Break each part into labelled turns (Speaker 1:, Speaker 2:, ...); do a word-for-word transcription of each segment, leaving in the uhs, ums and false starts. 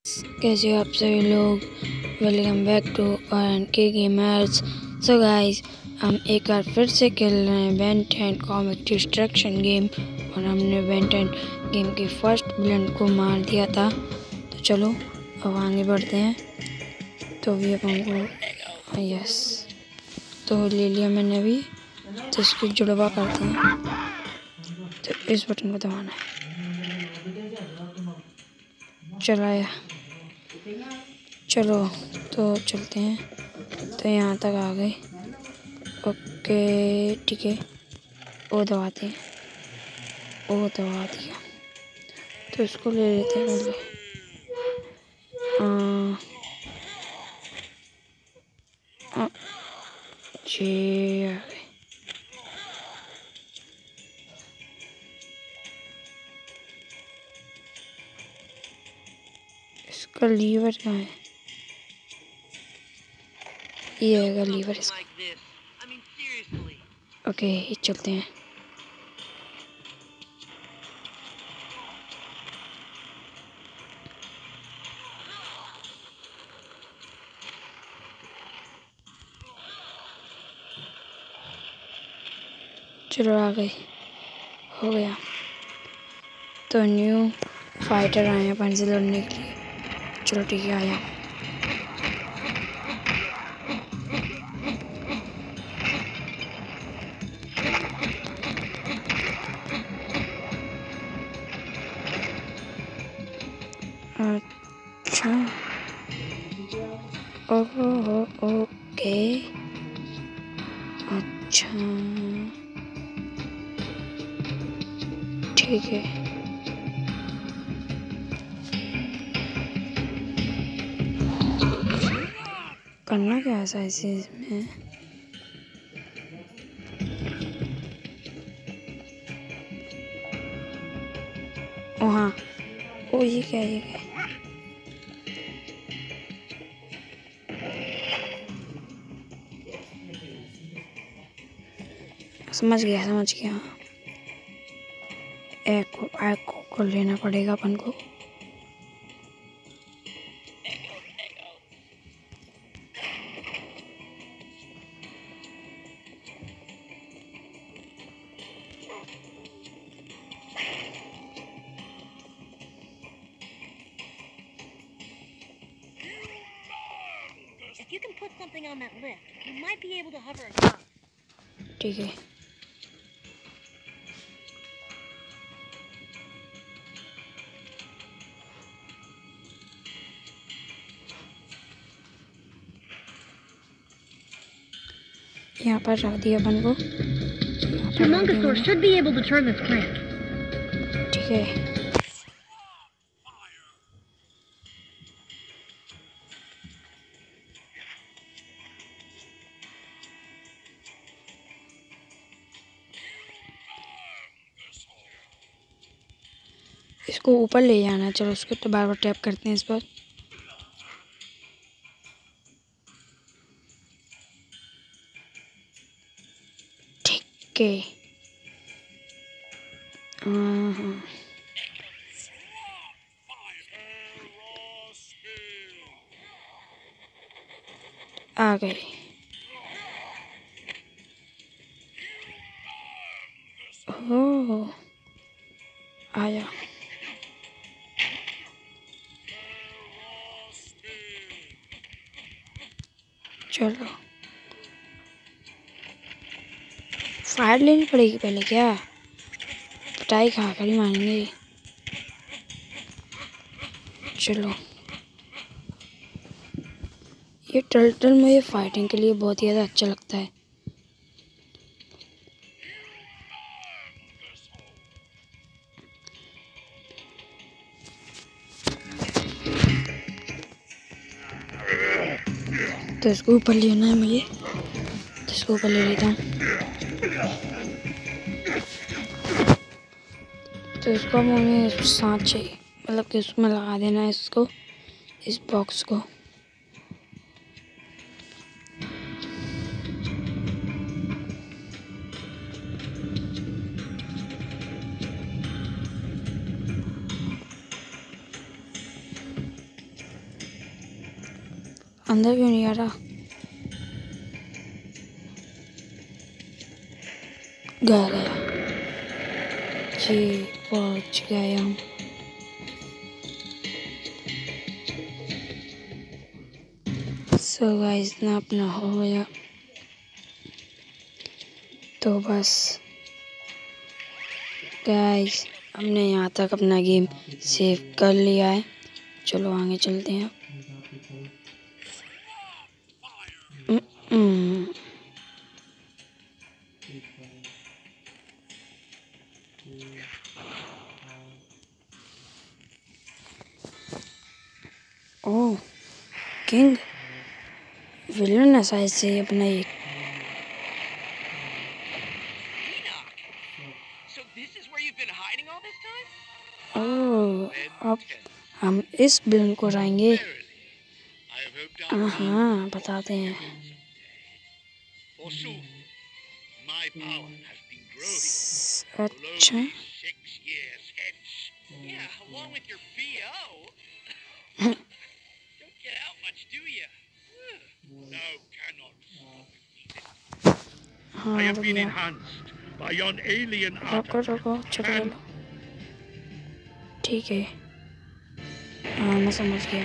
Speaker 1: कैसे हो आप सभी लोग। Welcome back to R K gamers. So guys, हम एक बार फिर से खेल रहे हैं Ben Ten comic destruction game और हमने बेन टेन गेम के फर्स्ट विलन को मार दिया था। तो चलो अब आगे बढ़ते हैं। तो अभी अब हमको यस तो ले लिया मैंने अभी। तो इसको जुड़वा करते हैं। तो इस बटन को दबाना है। चलाया। चलो तो चलते हैं। तो यहाँ तक आ गए। ओके ठीक है। वो दबाते हैं। वो दबा दिया। तो इसको ले लेते हैं पहले। जी आ गए। इसका लीवर कहाँ है? ये है लीवर इसका। ओके चलते हैं। चलो आ गए। हो गया। तो न्यू फाइटर आए हैं अपन से लड़ने के लिए। चलो ठीक है आया। अच्छा ओहो ओके अच्छा ठीक है। करना क्या है ऐसे इसमें? ओ हाँ। ओ ये क्या है? ये क्या है? समझ गया समझ गया। एक को एक को, को लेना पड़ेगा अपन को।
Speaker 2: If you can put something on that lift, you might be able to hover across.
Speaker 1: ठीक है। यहाँ पर रख दिया अपन को।
Speaker 2: Humongousaur should be able to turn this crank.
Speaker 1: ठीक है। इसको ऊपर ले जाना है। चलो उसको तो बार बार टैप करते हैं इस पर। ठीक है। हाँ आ गए। ओह आया। चलो फायर लेनी पड़ेगी पहले क्या? पिटाई खा कर ही मानेंगे। चलो ये टर्टल मुझे फाइटिंग के लिए बहुत ही ज़्यादा अच्छा लगता है। तो इसको ऊपर लेना है मुझे। तो इसको ऊपर ले लेता हूँ। तो इसको मुझे सांच चाहिए, मतलब कि उसमें लगा देना है इसको, इस बॉक्स को। अंदर क्यों नहीं आ रहा? गया गया जी, पहुंच गए हम। सो गाइस ना अपना हो गया, तो बस गाइस हमने यहाँ तक अपना गेम सेव कर लिया है। चलो आगे चलते हैं। ओह किंग विलन है शायद से अपना एक। ओह अब हम इस विलन को हराएंगे। हाँ बताते हैं। अच्छा हाँ रुक गया। रुको रुको चलो चलो ठीक है। हाँ मैं समझ गया।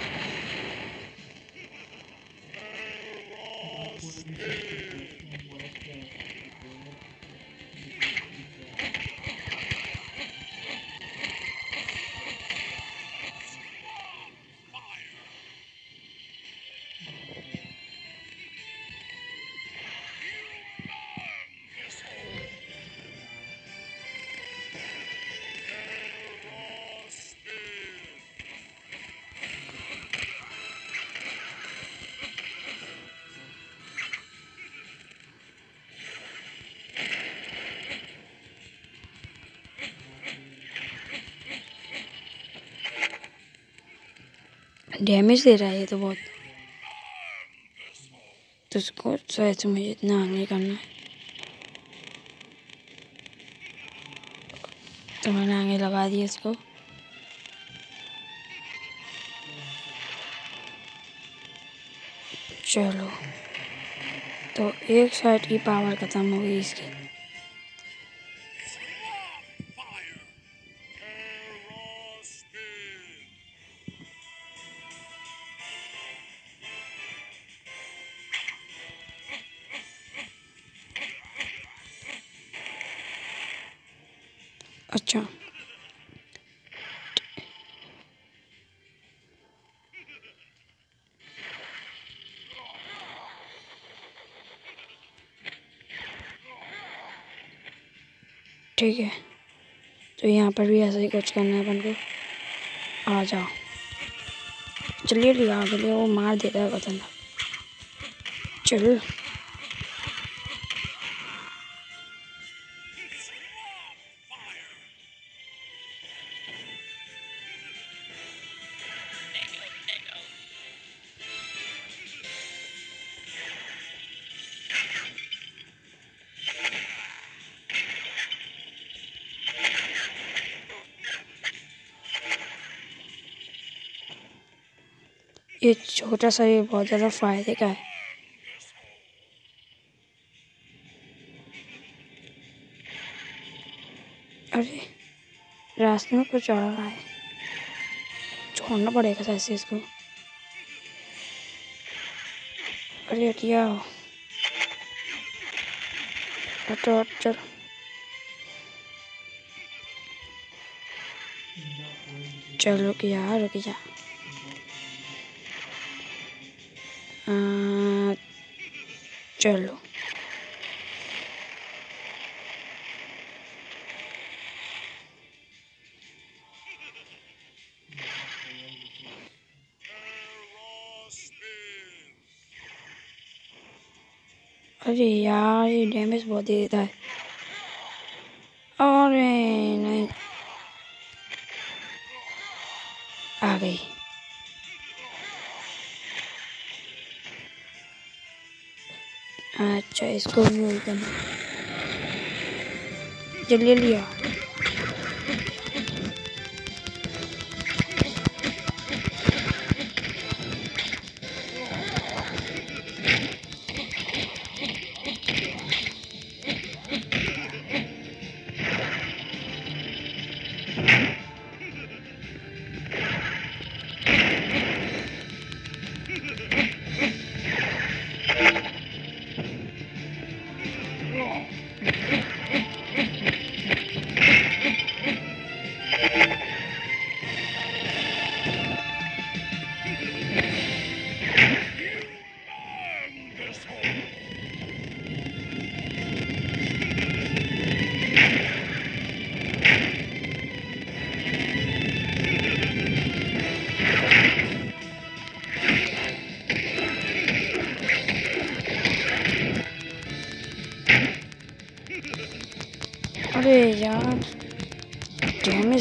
Speaker 1: डैमेज दे रहा है ये तो बहुत। तो उसको शायद से मुझे इतना आगे करना है, तो मैंने आगे लगा दिया इसको। चलो तो एक साइड की पावर खत्म हो गई इसकी। अच्छा ठीक है, तो यहाँ पर भी ऐसा ही कुछ करना है अपन को। आ जाओ चलिए लिया आगे ले, वो मार देता है पता ना। चल ये छोटा सा ये बहुत ज़्यादा फायदे का है। अरे रास्ते में कुछ आ रहा है, छोड़ना पड़ेगा शायद से इसको। अरे हटिया हटो चल। चल रुक जा रुक जा। आ, चलो अरे यार ये डैमेज बहुत दे देता है। अरे नहीं आ गई। अच्छा इसको भी वही करना, जल्दी लिया।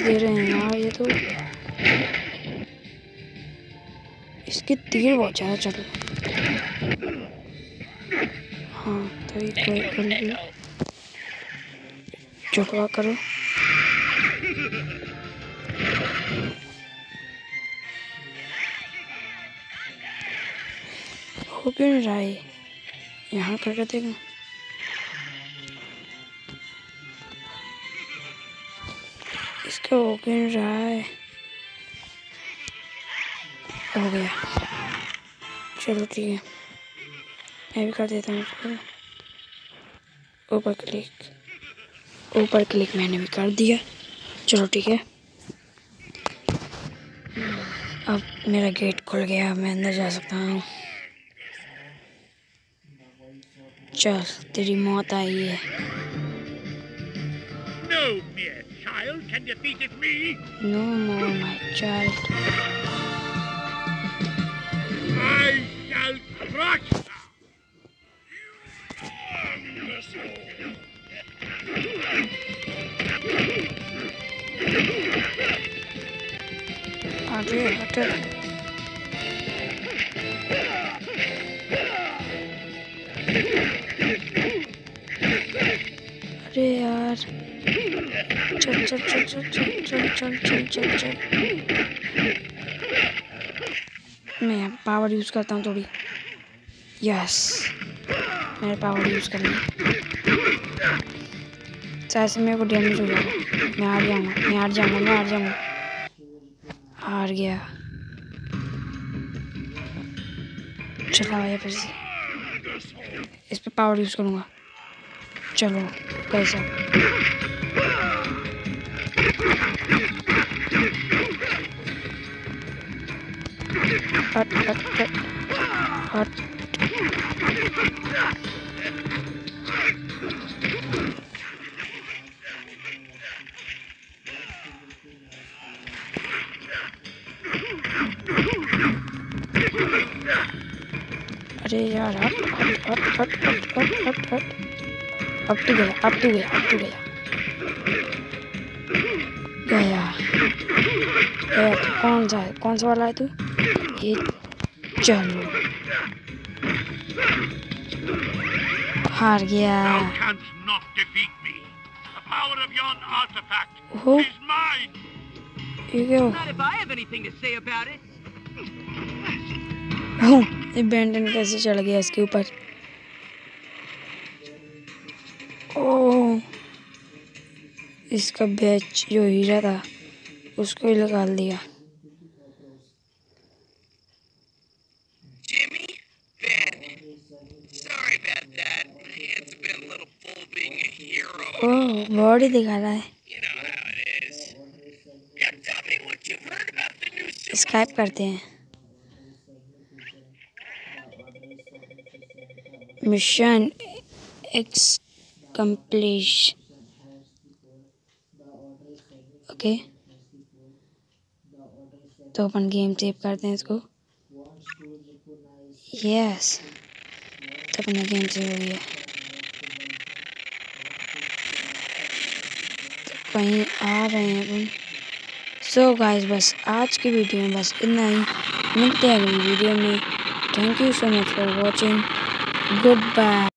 Speaker 1: दे रहे हैं यार ये तो। इसके तीर बहुत ज़्यादा चल। हाँ तो ये कोई कोई चुटवा करो। हो क्यों नहीं रहा है? यहाँ करके देखो। इसका हो क्यों नहीं रहा है? हो गया। चलो ठीक है, मैं भी कर देता हूँ इसको। ऊपर क्लिक, ऊपर क्लिक मैंने भी कर दिया। चलो ठीक है, अब मेरा गेट खुल गया, अब मैं अंदर जा सकता हूँ। चल तेरी मौत आई है।
Speaker 3: No mere child can defeat me.
Speaker 1: No more my child.
Speaker 3: I shall crush thou.
Speaker 1: आगे हट। अरे यार, चल चल चल चल चल चल चल चल चल चल। मैं पावर यूज करता हूँ थोड़ी। यस, मैंने पावर यूज कर ली। शायद से मेरे को डैमेज हो जाएगा। मैं हार जाऊंगा, मैं हार जाऊंगा, मैं हार जाऊंगा। हार गया। चला आया फिर से। इस पे पावर यूज करूंगा। चलो कैसा? हट हट हट हट। अरे यार हट हट हट हट हट हट हट हट। अब तो गया, अब तो गया, अब तो गया गया गया। तो कौन सा है, कौन सा वाला है तू? ये चलो हार गया।
Speaker 3: Thou canst not defeat me. The power of yon artifact
Speaker 1: Oh.
Speaker 3: is mine.
Speaker 1: ये क्या?
Speaker 4: Not if I have anything to say about it.
Speaker 1: ओह, ये बेंटन कैसे चढ़ गया इसके ऊपर? ओह, इसका बैच जो हीरा था उसको ही निकाल दिया।
Speaker 5: Jimmy? Ben. Sorry about that. My hands have been a little full being a hero.
Speaker 1: ओह, बॉडी दिखा रहा है।
Speaker 5: You know how it is. Yeah, tell me what you've heard about the new super...
Speaker 1: Skype करते हैं। Summation X complete. Okay, तो अपन game save करते हैं इसको। यस, तो अपना गेम सेव हो गया। तो कहीं आ रहे हैं अपन। सो गाइस, बस आज की वीडियो में बस इतना ही। मिलते हैं अगली वीडियो में। Thank you so much for watching. Good bye.